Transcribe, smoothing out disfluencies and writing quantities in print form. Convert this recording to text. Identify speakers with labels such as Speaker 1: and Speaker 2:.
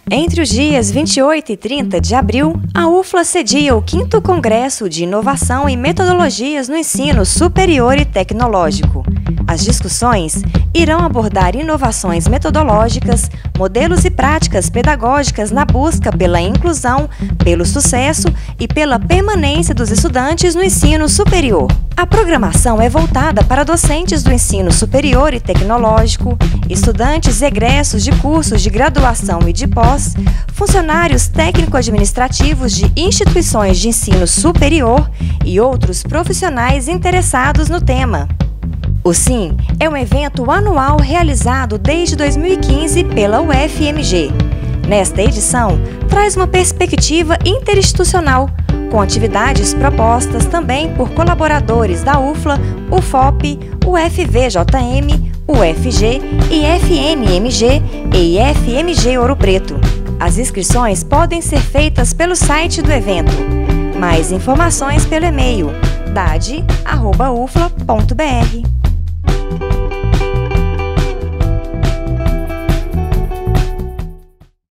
Speaker 1: Entre os dias 28 e 30 de abril, a UFLA cedia o 5º Congresso de Inovação e Metodologias no Ensino Superior e Tecnológico. As discussões irão abordar inovações metodológicas, modelos e práticas pedagógicas na busca pela inclusão, pelo sucesso e pela permanência dos estudantes no ensino superior. A programação é voltada para docentes do ensino superior e tecnológico, estudantes egressos de cursos de graduação e de pós, funcionários técnico-administrativos de instituições de ensino superior e outros profissionais interessados no tema. O SIM é um evento anual realizado desde 2015 pela UFMG. Nesta edição, traz uma perspectiva interinstitucional, com atividades propostas também por colaboradores da UFLA, UFOP, UFVJM, UFG, IFMMG e IFMG Ouro Preto. As inscrições podem ser feitas pelo site do evento. Mais informações pelo e-mail dade@ufla.br.